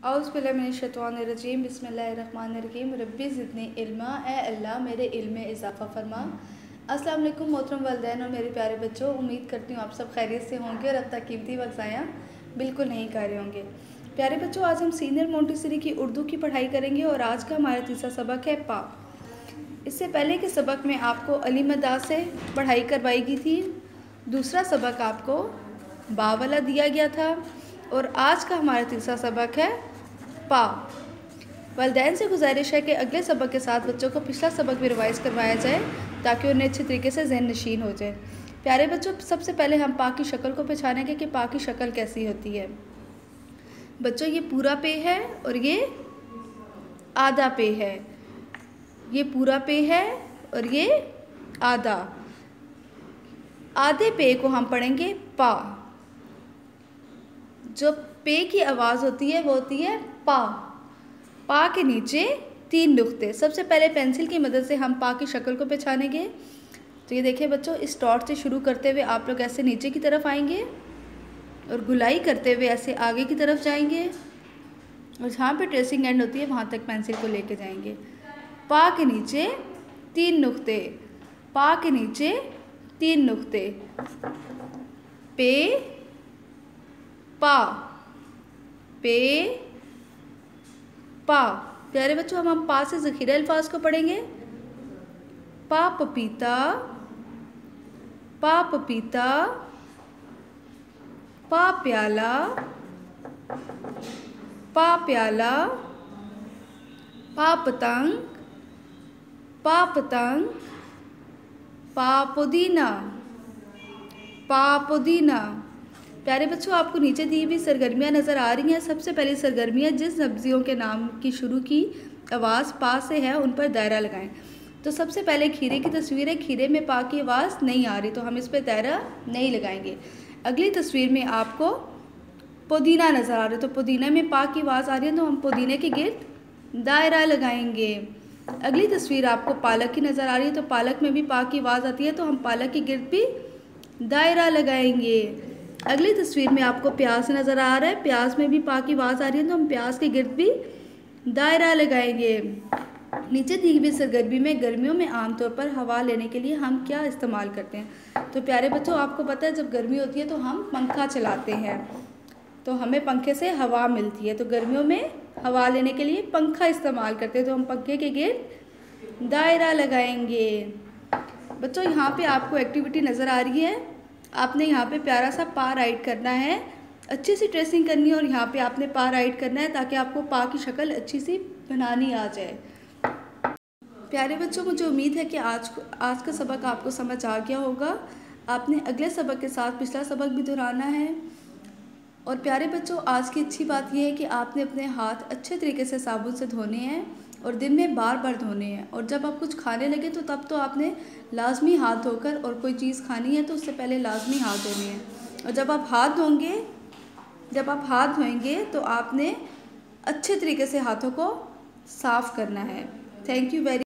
औज़ुबिल्लाहिमिनश्शैतानिर्रजीम बिस्मिल्लाहिर्रहमानिर्रहीम रब्बी ज़िदनी इल्मा। ए अल्लाह मेरे इल्म में इजाफ़ा फरमा। अस्सलाम वालेकुम मोहतरम वालिदैन और मेरे प्यारे बच्चों, उम्मीद करती हूँ आप सब खैरियत से होंगे और अब तक कीमती वक्त ज़ाया बिल्कुल नहीं कर रहे होंगे। प्यारे बच्चों, आज हम सीनियर मोंटेसरी की उर्दू की पढ़ाई करेंगे और आज का हमारा तीसरा सबक है पा। इससे पहले के सबक में आपको अली मदा से पढ़ाई करवाई गई थी। दूसरा सबक आपको बा वाला दिया गया था और आज का हमारा तीसरा सबक है पा। वालिदैन से गुजारिश है कि अगले सबक के साथ बच्चों को पिछला सबक भी रिवाइज़ करवाया जाए ताकि उन्हें अच्छे तरीके से ज़हन नशीन हो जाए। प्यारे बच्चों, सबसे पहले हम पा की शक्ल को पहचानेंगे कि पा की शक्ल कैसी होती है। बच्चों, ये पूरा पे है और ये आधा पे है। ये पूरा पे है और ये आधा। आधे पे को हम पढ़ेंगे पा। जो पे की आवाज़ होती है वो होती है पा। पा के नीचे 3 नुक्ते। सबसे पहले पेंसिल की मदद से हम पा की शक्ल को पहचानेंगे। तो ये देखिए बच्चों, इस डॉट से शुरू करते हुए आप लोग ऐसे नीचे की तरफ आएंगे और गुलाई करते हुए ऐसे आगे की तरफ जाएंगे और जहाँ पे ट्रेसिंग एंड होती है वहाँ तक पेंसिल को लेके जाएंगे। पा के नीचे 3 नुक्ते। पा के नीचे 3 नुक्ते। पे पा, पे पा। प्यारे बच्चों, हम पा से ज़ख़ीरा अल्फाज को पढ़ेंगे। पा पपीता, पा पपीता, पा प्याला, पा प्याला, पा पतंग, पा पतंग, पा पुदीना, पा पुदीना। प्यारे बच्चों, आपको नीचे दी हुई सरगर्मियाँ नज़र आ रही हैं। सबसे पहली सरगर्मियाँ जिस सब्जियों के नाम की शुरू की आवाज़ पा से है उन पर दायरा लगाएं। तो सबसे पहले खीरे की तस्वीर है। खीरे में पा की आवाज़ नहीं आ रही तो हम इस पर दायरा नहीं लगाएंगे। अगली तस्वीर में आपको पुदीना नज़र आ रहा है तो पुदीना में पा की आवाज़ आ रही है तो हम पुदीने के गिर्द दायरा लगाएंगे। अगली तस्वीर आपको पालक की नज़र आ रही है तो पालक में भी पा की आवाज़ आती है तो हम पालक के गिर्द भी दायरा लगाएंगे। अगली तस्वीर में आपको प्याज नज़र आ रहा है। प्याज में भी पा की आवाज़ आ रही है तो हम प्याज के गिर्द भी दायरा लगाएंगे। नीचे दी हुई सरगर्मी में गर्मियों में आमतौर पर हवा लेने के लिए हम क्या इस्तेमाल करते हैं। तो प्यारे बच्चों, आपको पता है जब गर्मी होती है तो हम पंखा चलाते हैं तो हमें पंखे से हवा मिलती है। तो गर्मियों में हवा लेने के लिए पंखा इस्तेमाल करते हैं तो हम पंखे के गिर्द दायरा लगाएंगे। बच्चों, यहाँ पे आपको एक्टिविटी नज़र आ रही है। आपने यहाँ पे प्यारा सा पा राइट करना है, अच्छी सी ट्रेसिंग करनी है और यहाँ पे आपने पा राइट करना है ताकि आपको पा की शक्ल अच्छी सी बनानी आ जाए। प्यारे बच्चों, मुझे उम्मीद है कि आज का सबक आपको समझ आ गया होगा। आपने अगले सबक के साथ पिछला सबक भी दोहराना है। और प्यारे बच्चों, आज की अच्छी बात यह है कि आपने अपने हाथ अच्छे तरीके से साबुन से धोने हैं और दिन में बार बार धोने हैं। और जब आप कुछ खाने लगे तो तब तो आपने लाजमी हाथ धोकर, और कोई चीज़ खानी है तो उससे पहले लाजमी हाथ धोने हैं। और जब आप हाथ धोएंगे तो आपने अच्छे तरीके से हाथों को साफ़ करना है। Thank you very